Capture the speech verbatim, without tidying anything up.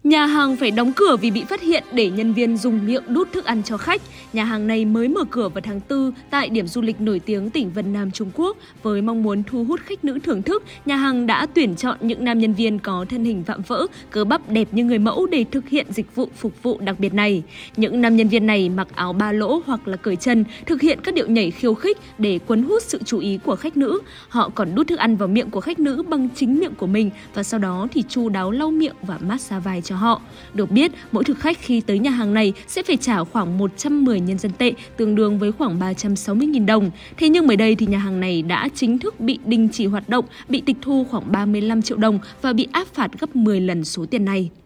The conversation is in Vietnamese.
Nhà hàng phải đóng cửa vì bị phát hiện để nhân viên dùng miệng đút thức ăn cho khách. Nhà hàng này mới mở cửa vào tháng tư tại điểm du lịch nổi tiếng tỉnh Vân Nam, Trung Quốc. Với mong muốn thu hút khách nữ thưởng thức, nhà hàng đã tuyển chọn những nam nhân viên có thân hình vạm vỡ, cơ bắp đẹp như người mẫu để thực hiện dịch vụ phục vụ đặc biệt này. Những nam nhân viên này mặc áo ba lỗ hoặc là cởi chân, thực hiện các điệu nhảy khiêu khích để cuốn hút sự chú ý của khách nữ. Họ còn đút thức ăn vào miệng của khách nữ bằng chính miệng của mình và sau đó thì chu đáo lau miệng và massage vai cho họ. Được biết, mỗi thực khách khi tới nhà hàng này sẽ phải trả khoảng một trăm mười nhân dân tệ, tương đương với khoảng ba trăm sáu mươi nghìn đồng. Thế nhưng mới đây thì nhà hàng này đã chính thức bị đình chỉ hoạt động, bị tịch thu khoảng ba mươi lăm triệu đồng và bị áp phạt gấp mười lần số tiền này.